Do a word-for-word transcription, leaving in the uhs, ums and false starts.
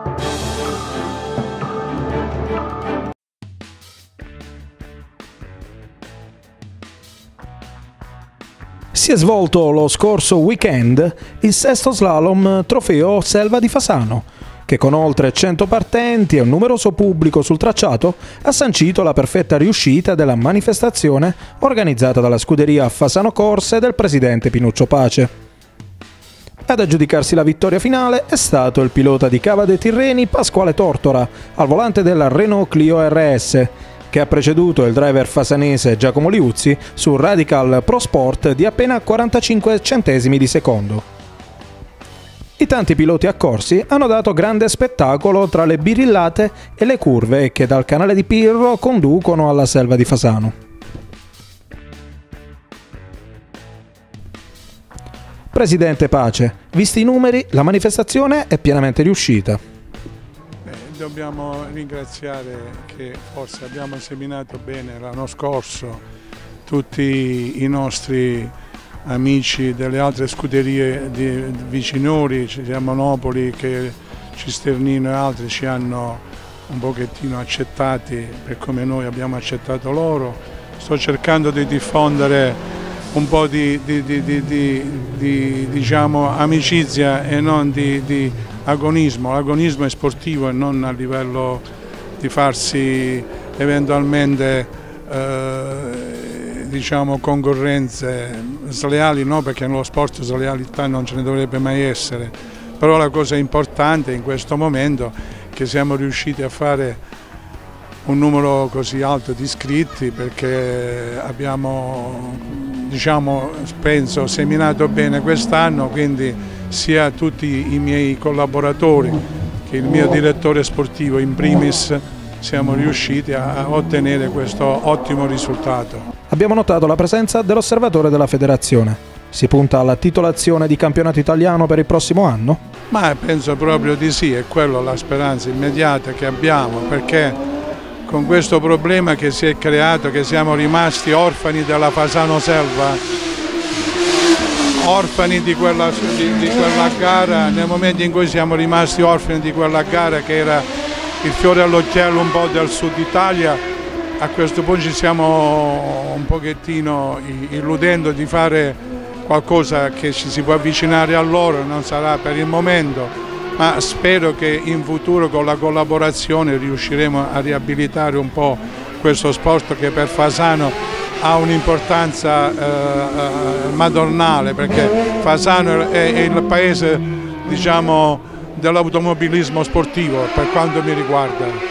Si è svolto lo scorso weekend il sesto slalom Trofeo Selva di Fasano, che con oltre cento partenti e un numeroso pubblico sul tracciato ha sancito la perfetta riuscita della manifestazione organizzata dalla scuderia Fasano Corse del presidente Pinuccio Pace. Ad aggiudicarsi la vittoria finale è stato il pilota di Cava dei Tirreni Pasquale Tortora, al volante della Renault Clio R S, che ha preceduto il driver fasanese Giacomo Liuzzi su un Radical Pro Sport di appena quarantacinque centesimi di secondo. I tanti piloti accorsi hanno dato grande spettacolo tra le birillate e le curve che dal canale di Pirro conducono alla Selva di Fasano. Presidente Pace, visti i numeri, la manifestazione è pienamente riuscita. Dobbiamo ringraziare che forse abbiamo seminato bene l'anno scorso tutti i nostri amici delle altre scuderie di vicinori, sia Monopoli che Cisternino e altri ci hanno un pochettino accettati per come noi abbiamo accettato loro. Sto cercando di diffondere un po' di, di, di, di, di, di diciamo, amicizia e non di, di agonismo. L'agonismo è sportivo e non a livello di farsi eventualmente eh, diciamo, concorrenze sleali, no, perché nello sport slealità non ce ne dovrebbe mai essere, però la cosa importante in questo momento è che siamo riusciti a fare un numero così alto di iscritti, perché abbiamo, diciamo, penso, seminato bene quest'anno, quindi sia tutti i miei collaboratori che il mio direttore sportivo in primis siamo riusciti a ottenere questo ottimo risultato. Abbiamo notato la presenza dell'osservatore della federazione. Si punta alla titolazione di campionato italiano per il prossimo anno? Ma penso proprio di sì, è quella la speranza immediata che abbiamo, perché con questo problema che si è creato, che siamo rimasti orfani della Fasano Selva, orfani di quella, di, di quella gara, nel momento in cui siamo rimasti orfani di quella gara che era il fiore all'occhiello un po' del sud Italia, a questo punto ci stiamo un pochettino illudendo di fare qualcosa che ci si può avvicinare a loro, non sarà per il momento, ma spero che in futuro con la collaborazione riusciremo a riabilitare un po' questo sport che per Fasano ha un'importanza eh, madornale, perché Fasano è, è il paese, diciamo, dell'automobilismo sportivo per quanto mi riguarda.